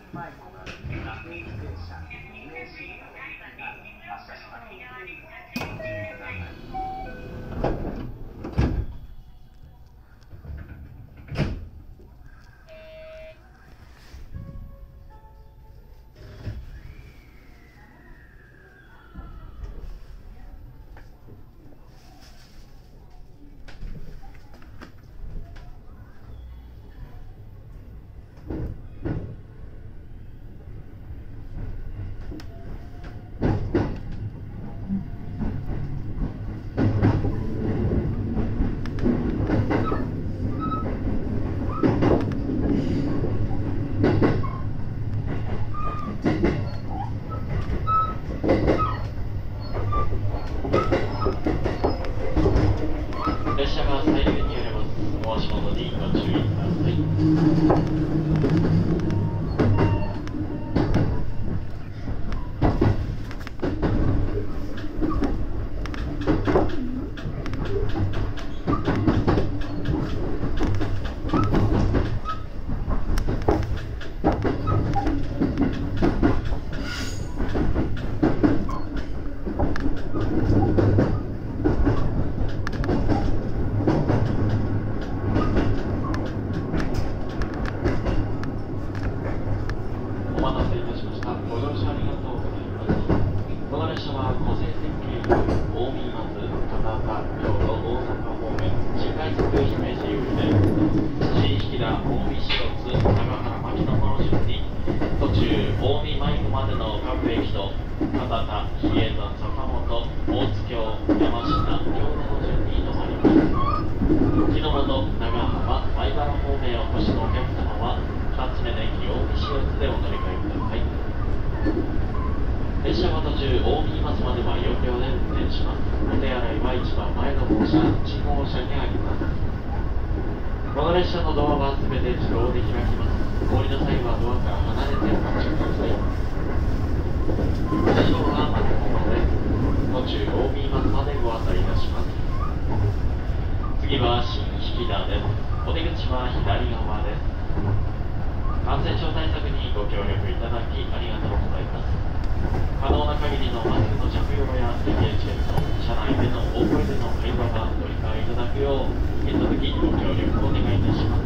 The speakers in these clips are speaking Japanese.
前となる学園自転車 NAC のが発車します。ご注意ください。 列車が最善に揺れます。お足元にご注意ください。お待たせいたしました。ご乗車ありがとうございます。この列車は湖西線経由近江松、博多、京都、大阪方面新快速姫路行きで新疋田、近江市津、長原、牧野の順に途中近江舞子までの各駅と博多、比叡山、坂本、大津京、山科、京田の順に停まります。日の本、長浜、米原方面お越しのお客様は2つ目の駅、近江市津でお乗り換えください。列車は途中近江松までは4両で運転します。お手洗いは一番前の号車、1号車にあります。この列車のドアは全て自動で開きます。降りの際はドアから離れてお待ちください。車掌が待つもので途中近江松までご案内いたします。次は新疋田です。お出口は左側です。感染症対策にご協力いただきありがとうございます。可能な限りのマスクの着用や手入れチェック、車内での大声での会話がご理解いただくよう引き続きご協力をお願いいたします。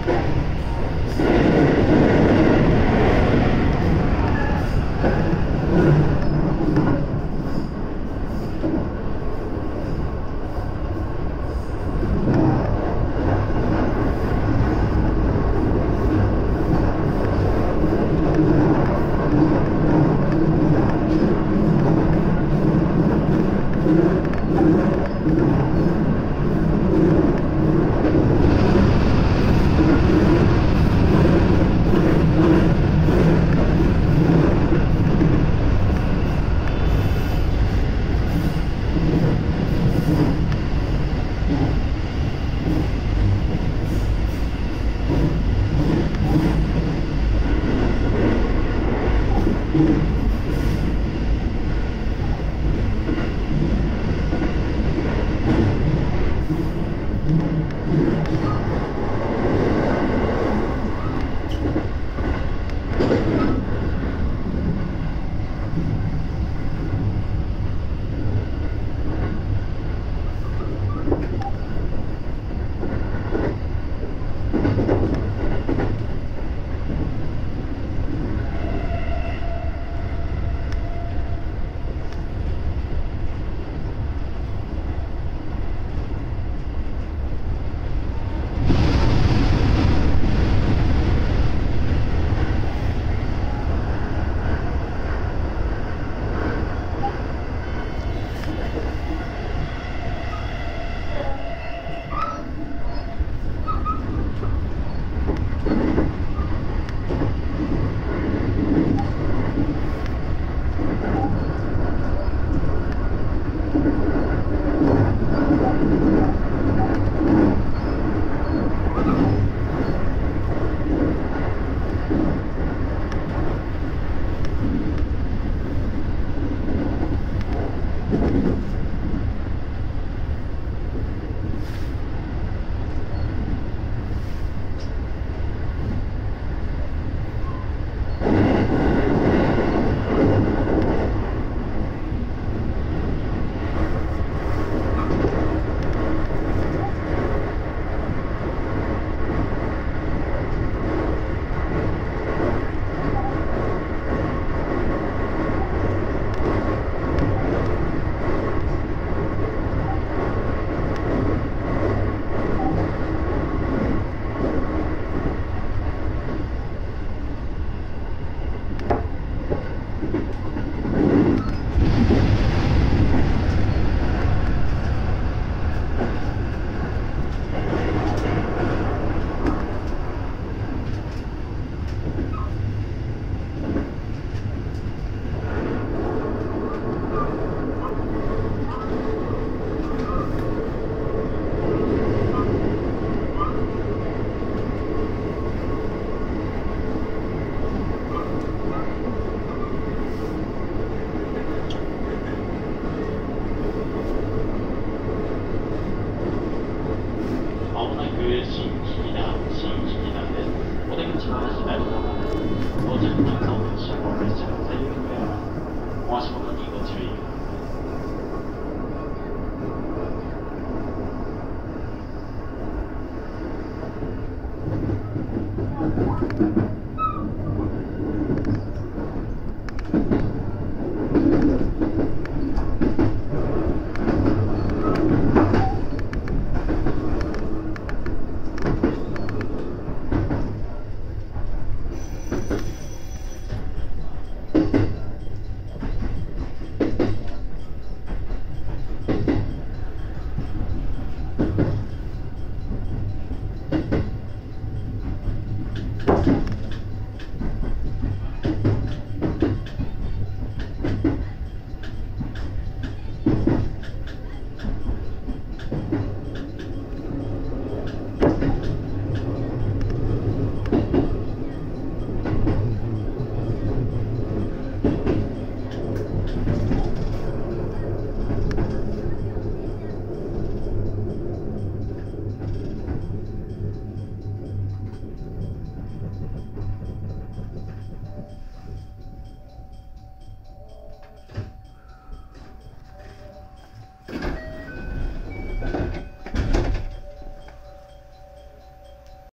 す。